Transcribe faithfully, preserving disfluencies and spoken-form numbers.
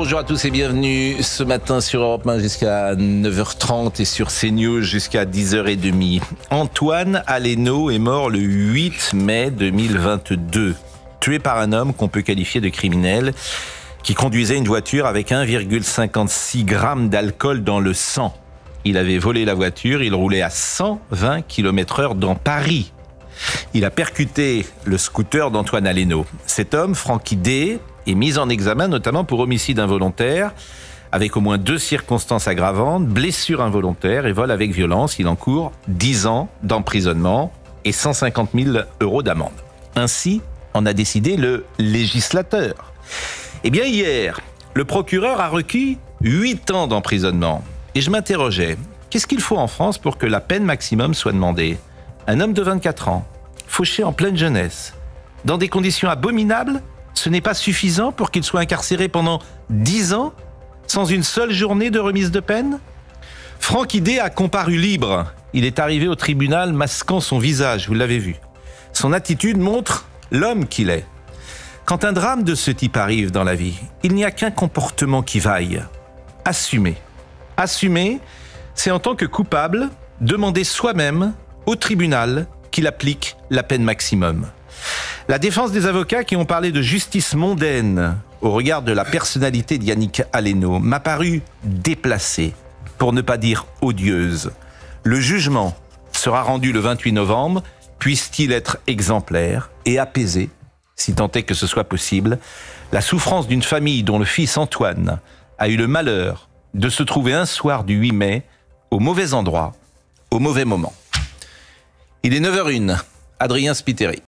Bonjour à tous et bienvenue ce matin sur Europe un jusqu'à neuf heures trente et sur CNews jusqu'à dix heures trente. Antoine Aleno est mort le huit mai deux mille vingt-deux, tué par un homme qu'on peut qualifier de criminel qui conduisait une voiture avec un virgule cinquante-six grammes d'alcool dans le sang. Il avait volé la voiture, il roulait à cent vingt kilomètres heure dans Paris. Il a percuté le scooter d'Antoine Aleno. Cet homme, Francky D, est mis en examen notamment pour homicide involontaire, avec au moins deux circonstances aggravantes, blessure involontaire et vol avec violence. Il encourt dix ans d'emprisonnement et cent cinquante mille euros d'amende. Ainsi en a décidé le législateur. Eh bien hier, le procureur a requis huit ans d'emprisonnement. Et je m'interrogeais, qu'est-ce qu'il faut en France pour que la peine maximum soit demandée ? Un homme de vingt-quatre ans, fauché en pleine jeunesse, dans des conditions abominables, ce n'est pas suffisant pour qu'il soit incarcéré pendant dix ans, sans une seule journée de remise de peine ? Francky D a comparu libre. Il est arrivé au tribunal masquant son visage, vous l'avez vu. Son attitude montre l'homme qu'il est. Quand un drame de ce type arrive dans la vie, il n'y a qu'un comportement qui vaille. Assumer. Assumer, c'est en tant que coupable, demander soi-même au tribunal qu'il applique la peine maximum. La défense des avocats qui ont parlé de justice mondaine au regard de la personnalité d'Yannick Aleno m'a paru déplacée, pour ne pas dire odieuse. Le jugement sera rendu le vingt-huit novembre, puisse-t-il être exemplaire et apaisé, si tant est que ce soit possible, la souffrance d'une famille dont le fils Antoine a eu le malheur de se trouver un soir du huit mai au mauvais endroit, au mauvais moment. Il est neuf heures zéro un, Adrien Spiteri.